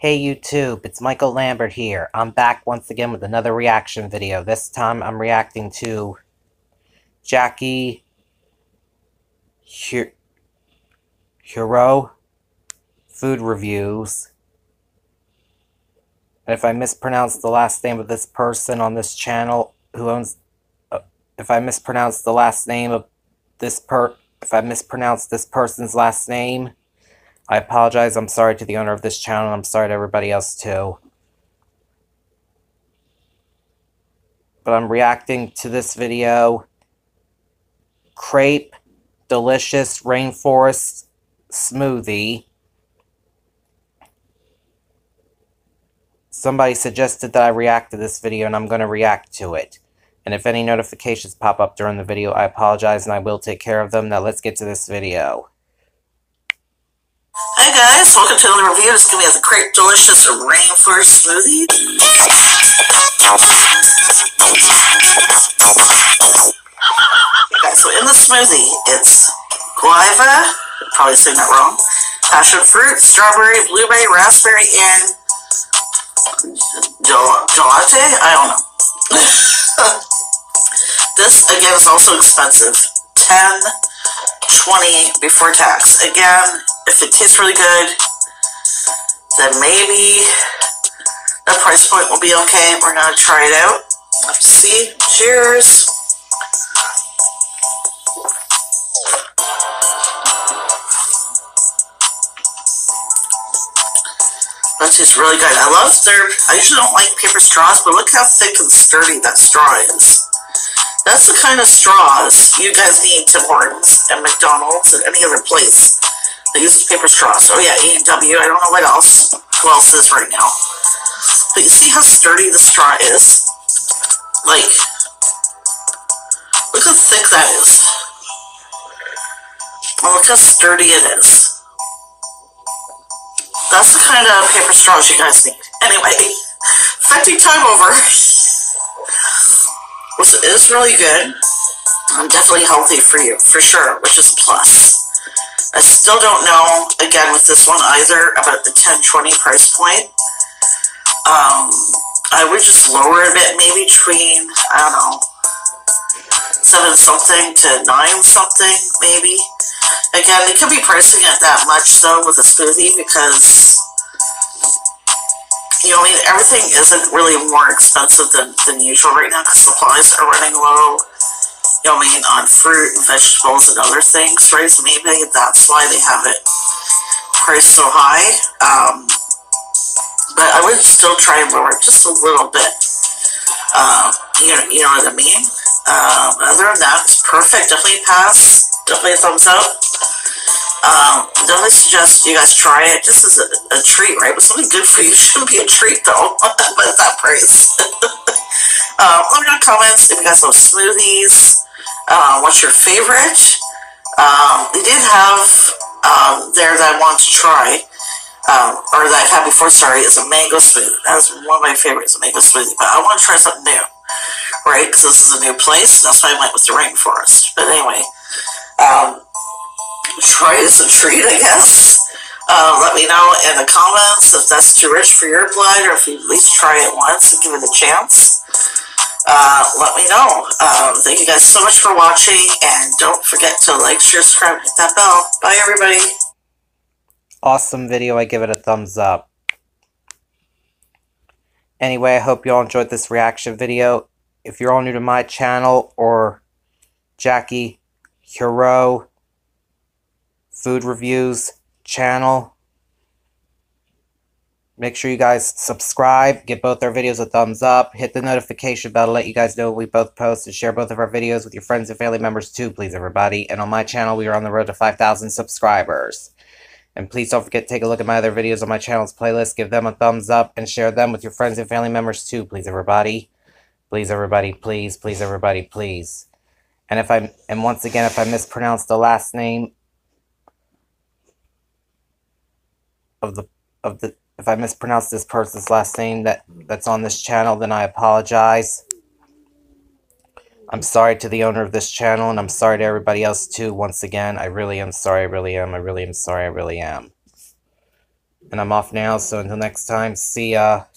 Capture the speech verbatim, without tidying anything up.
Hey YouTube, it's Michael Lambert here. I'm back once again with another reaction video. This time I'm reacting to Jackie Hero food reviews. And if I mispronounce the last name of this person on this channel who owns uh, if I mispronounce the last name of this per if I mispronounce this person's last name, I apologize. I'm sorry to the owner of this channel. I'm sorry to everybody else too. But I'm reacting to this video. Crepe Delicious Rainforest Smoothie. Somebody suggested that I react to this video, and I'm going to react to it. And if any notifications pop up during the video, I apologize, and I will take care of them. Now let's get to this video. Hi guys, welcome to another review. It's going to be the Crepe Delicious Rainforest Smoothie. Okay, so in the smoothie, it's guava, probably saying that wrong, passion fruit, strawberry, blueberry, raspberry, and gel gelate? I don't know. This, again, is also expensive. ten twenty before tax. Again, if it tastes really good, then maybe the price point will be okay. We're going to try it out. Let's see. Cheers. That tastes really good. I love their, I usually don't like paper straws, but look how thick and sturdy that straw is. That's the kind of straws you guys need to Hortons and McDonald's and any other place that uses paper straws. Oh yeah, A and W, I don't know what else, who else is right now. But you see how sturdy the straw is? Like, look how thick that is. And look how sturdy it is. That's the kind of paper straws you guys need. Anyway, affecting time over. This is really good. And definitely healthy for you, for sure, which is a plus. I still don't know, again, with this one either, about the ten twenty price point. Um, I would just lower it a bit, maybe between, I don't know, seven something to nine something, maybe. Again, they could be pricing it that much, though, with a smoothie, because, you know, I mean, everything isn't really more expensive than, than usual right now, because supplies are running low, you know, I mean, on fruit and vegetables and other things, right? So maybe that's why they have it priced so high. Um, but I would still try and lower it just a little bit. Uh, you know, you know what I mean? Um, other than that, it's perfect. Definitely pass. Definitely a thumbs up. Um, definitely suggest you guys try it just as a, a treat, right? But something good for you shouldn't be a treat, though, but at that price. um, let me know in the comments if you guys love smoothies. Uh, what's your favorite? Um, they did have um, there that I wanted to try, um, or that I've had before, sorry, is a mango smoothie. That was one of my favorites, a mango smoothie. But I want to try something new, right? Because this is a new place. That's why I went with the rainforest. But anyway, um, try it as a treat, I guess. Uh, let me know in the comments if that's too rich for your blood, or if you at least try it once and give it a chance. Uh, let me know. Um, thank you guys so much for watching, and don't forget to like, share, subscribe, hit that bell. Bye, everybody. Awesome video. I give it a thumbs up. Anyway, I hope you all enjoyed this reaction video. If you're all new to my channel or Jackie Hero food reviews channel, make sure you guys subscribe, give both our videos a thumbs up, hit the notification bell to let you guys know when we both post, and share both of our videos with your friends and family members too, please, everybody. And on my channel, we are on the road to five thousand subscribers. And please don't forget to take a look at my other videos on my channel's playlist, give them a thumbs up, and share them with your friends and family members too, please, everybody. Please, everybody, please, please, everybody, please. And if I, and once again, if I mispronounce the last name of the, of the, if I mispronounce this person's last name that, that's on this channel, then I apologize. I'm sorry to the owner of this channel, and I'm sorry to everybody else too, once again. I really am sorry, I really am, I really am sorry, I really am. And I'm off now, so until next time, see ya.